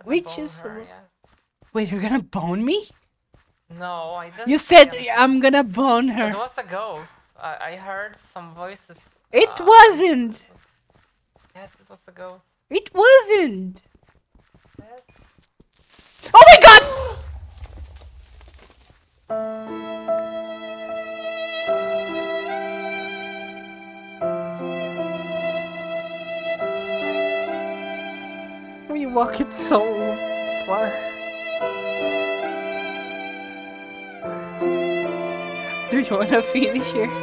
gonna Which bone is... her, yeah. Wait, you're gonna bone me? No, I didn't You say said anything. I'm gonna bone It her. was a ghost. I heard some voices. It wasn't! Yes, it was a ghost. It wasn't! Yes. Oh my god! We walk it so far. Do you wanna finish here?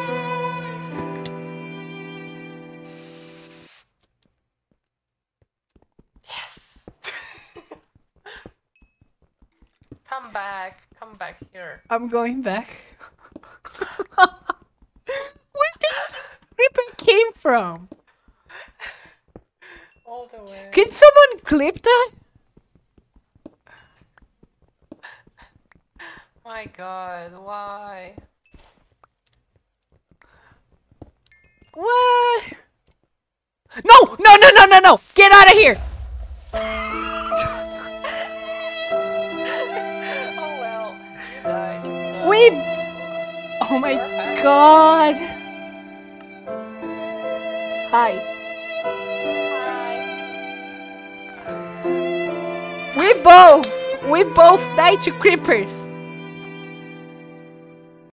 Yes. Come back here. I'm going back. Where did Creeper came from? All the way. Can someone clip that? My god, why? What? No! No! No! No! No! No! Get out of here! Oh well, you died. So... We. Oh my god! Hi. Hi. We both died to creepers.